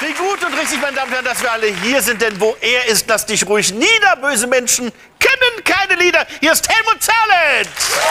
Wie gut und richtig, meine Damen und Herren, dass wir alle hier sind, denn wo er ist, lass dich ruhig nieder. Böse Menschen kennen keine Lieder. Hier ist Helmut Zerlett.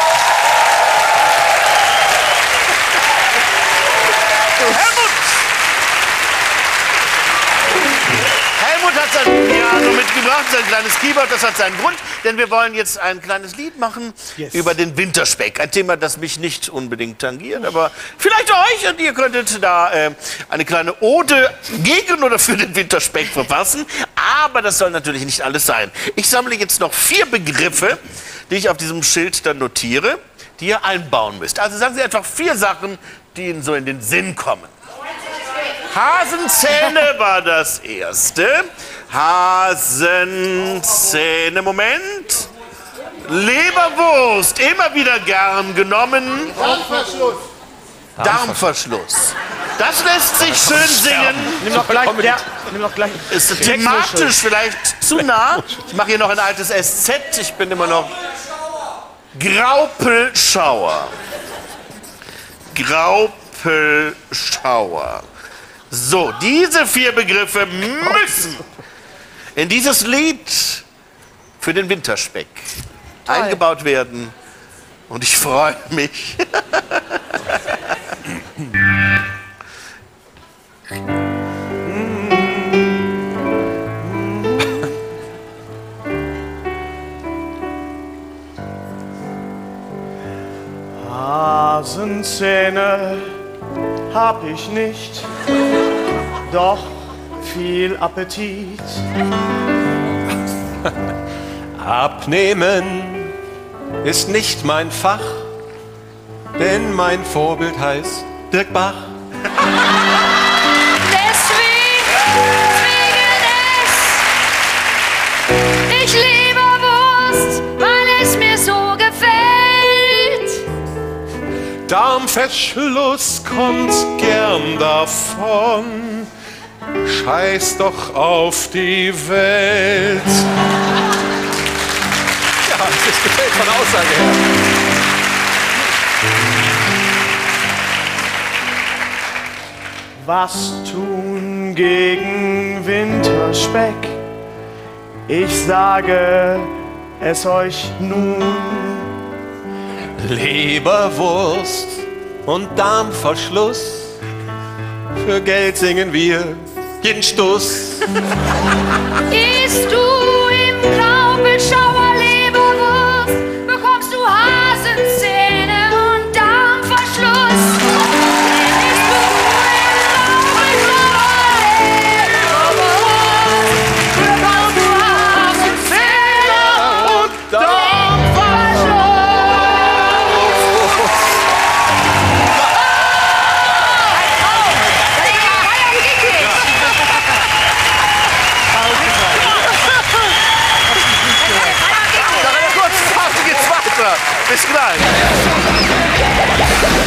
Helmut hat sein Piano mitgebracht, sein kleines Keyboard, das hat seinen Grund, denn wir wollen jetzt ein kleines Lied machen über den Winterspeck. Ein Thema, das mich nicht unbedingt tangiert, aber vielleicht euch, und ihr könntet da eine kleine Ode gegen oder für den Winterspeck verfassen. Aber das soll natürlich nicht alles sein. Ich sammle jetzt noch 4 Begriffe, die ich auf diesem Schild dann notiere, die ihr einbauen müsst. Also sagen Sie einfach 4 Sachen, die Ihnen so in den Sinn kommen. Hasenzähne war das erste. Hasenzähne, Moment. Leberwurst, immer wieder gern genommen. Darmverschluss. Darmverschluss. Das lässt sich schön singen. Nimm doch gleich. Nimm doch gleich. Ist thematisch vielleicht zu nah. Ich mache hier noch ein altes SZ. Ich bin immer noch Graupelschauer. Graupelschauer. So, diese 4 Begriffe müssen in dieses Lied für den Winterspeck eingebaut werden. Und ich freue mich. Hasenzähne hab ich nicht, doch viel Appetit. Abnehmen ist nicht mein Fach, denn mein Vorbild heißt Dirk Bach. Ich liebe Wurst, weil es mir so gefällt. Darmverschluss kommt gern davon. Scheiß doch auf die Welt. Ja, das gefällt von der Aussage her. Was tun gegen Winterspeck? Ich sage es euch nun. Leberwurst und Darmverschluss. Für Geld singen wir jeden Stuss. Isst du im Graupelschauer Leberwurst, bekommst du Hasenzähne und Darmverschluss. Isst du im Graupelschauer Leberwurst, bekommst du Hasenzähne und Darmverschluss. Bis gleich.